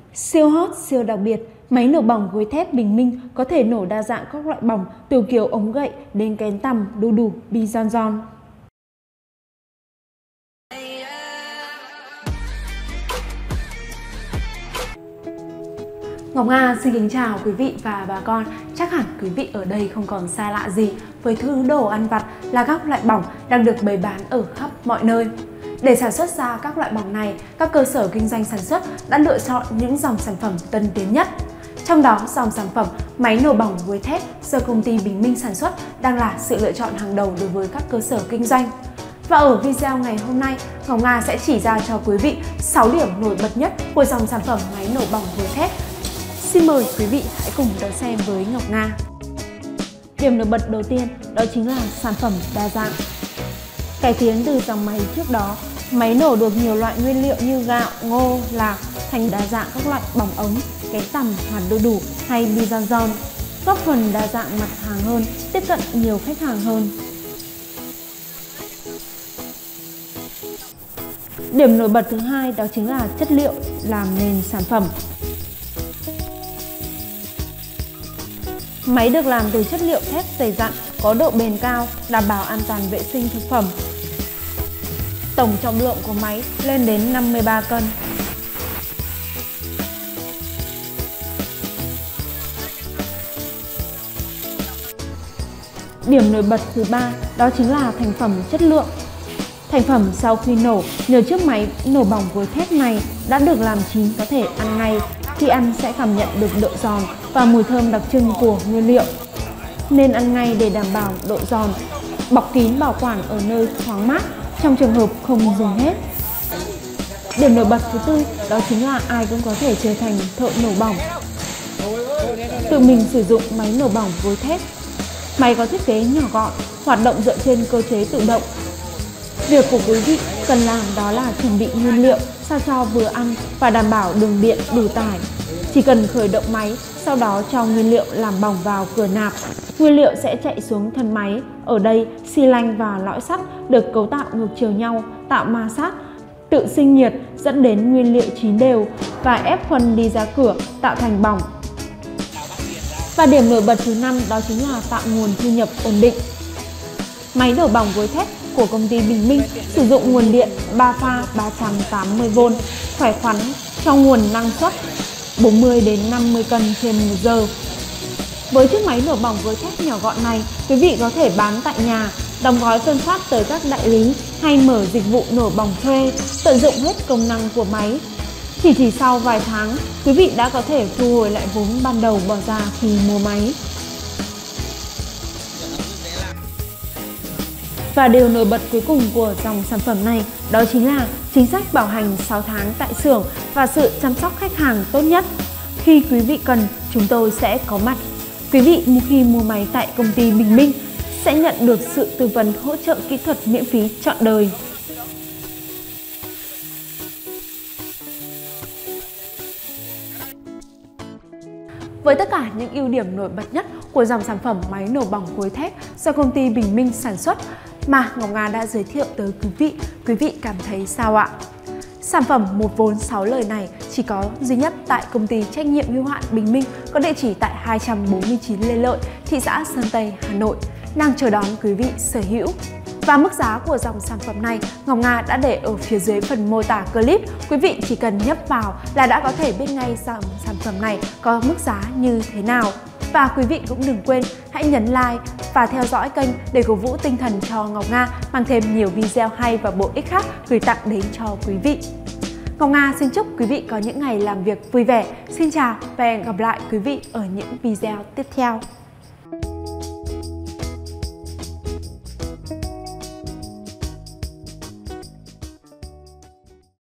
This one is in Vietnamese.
Siêu hot, siêu đặc biệt, máy nổ bỏng với thép Bình Minh có thể nổ đa dạng các loại bỏng từ kiểu ống gậy đến kén tằm, đu đủ, bi giòn giòn. Ngọc Nga xin kính chào quý vị và bà con. Chắc hẳn quý vị ở đây không còn xa lạ gì với thứ đồ ăn vặt là các loại bỏng đang được bày bán ở khắp mọi nơi. Để sản xuất ra các loại bỏng này, các cơ sở kinh doanh sản xuất đã lựa chọn những dòng sản phẩm tân tiến nhất. Trong đó, dòng sản phẩm máy nổ bỏng với thép do công ty Bình Minh sản xuất đang là sự lựa chọn hàng đầu đối với các cơ sở kinh doanh. Và ở video ngày hôm nay, Ngọc Nga sẽ chỉ ra cho quý vị 6 điểm nổi bật nhất của dòng sản phẩm máy nổ bỏng với thép. Xin mời quý vị hãy cùng đón xem với Ngọc Nga. Điểm nổi bật đầu tiên đó chính là sản phẩm đa dạng. Cải tiến từ dòng máy trước đó, máy nổ được nhiều loại nguyên liệu như gạo, ngô, lạc thành đa dạng các loại bỏng ống, kén tằm, hạt đu đủ hay bi giòn giòn, góp phần đa dạng mặt hàng hơn, tiếp cận nhiều khách hàng hơn. Điểm nổi bật thứ hai đó chính là chất liệu làm nền sản phẩm. Máy được làm từ chất liệu thép dày dặn, có độ bền cao, đảm bảo an toàn vệ sinh thực phẩm. Tổng trọng lượng của máy lên đến 53 cân. Điểm nổi bật thứ ba đó chính là thành phẩm chất lượng. Thành phẩm sau khi nổ, nhờ chiếc máy nổ bỏng với thép này đã được làm chín có thể ăn ngay. Khi ăn sẽ cảm nhận được độ giòn và mùi thơm đặc trưng của nguyên liệu. Nên ăn ngay để đảm bảo độ giòn. Bọc kín bảo quản ở nơi thoáng mát trong trường hợp không dùng hết. Điểm nổi bật thứ tư đó chính là ai cũng có thể trở thành thợ nổ bỏng. Tự mình sử dụng máy nổ bỏng với thép. Máy có thiết kế nhỏ gọn, hoạt động dựa trên cơ chế tự động. Việc của quý vị cần làm đó là chuẩn bị nguyên liệu sao cho vừa ăn và đảm bảo đường điện đủ tải. Chỉ cần khởi động máy, sau đó cho nguyên liệu làm bỏng vào cửa nạp. Nguyên liệu sẽ chạy xuống thân máy. Ở đây, xi lanh và lõi sắt được cấu tạo ngược chiều nhau, tạo ma sát, tự sinh nhiệt dẫn đến nguyên liệu chín đều và ép phân đi ra cửa tạo thành bỏng. Và điểm nổi bật thứ năm đó chính là tạo nguồn thu nhập ổn định. Máy nổ bỏng với thép của công ty Bình Minh sử dụng nguồn điện 3 pha 380V, khỏe khoắn cho nguồn năng suất 40 đến 50 cân trên 1 giờ. Với chiếc máy nổ bỏng với thép nhỏ gọn này, quý vị có thể bán tại nhà, đóng gói phân phát tới các đại lý hay mở dịch vụ nổ bỏng thuê, tận dụng hết công năng của máy. Chỉ sau vài tháng, quý vị đã có thể thu hồi lại vốn ban đầu bỏ ra khi mua máy. Và điều nổi bật cuối cùng của dòng sản phẩm này đó chính là chính sách bảo hành 6 tháng tại xưởng và sự chăm sóc khách hàng tốt nhất. Khi quý vị cần, chúng tôi sẽ có mặt. Quý vị khi mua máy tại công ty Bình Minh sẽ nhận được sự tư vấn hỗ trợ kỹ thuật miễn phí trọn đời. Với tất cả những ưu điểm nổi bật nhất của dòng sản phẩm máy nổ bỏng với thép do công ty Bình Minh sản xuất mà Ngọc Nga đã giới thiệu tới quý vị cảm thấy sao ạ? Sản phẩm một vốn 6 lời này chỉ có duy nhất tại công ty trách nhiệm hữu hạn Bình Minh có địa chỉ tại 249 Lê Lợi, thị xã Sơn Tây, Hà Nội, đang chờ đón quý vị sở hữu. Và mức giá của dòng sản phẩm này Ngọc Nga đã để ở phía dưới phần mô tả clip. Quý vị chỉ cần nhấp vào là đã có thể biết ngay dòng sản phẩm này có mức giá như thế nào. Và quý vị cũng đừng quên hãy nhấn like và theo dõi kênh để cổ vũ tinh thần cho Ngọc Nga mang thêm nhiều video hay và bổ ích khác gửi tặng đến cho quý vị. Ngọc Nga xin chúc quý vị có những ngày làm việc vui vẻ. Xin chào và hẹn gặp lại quý vị ở những video tiếp theo.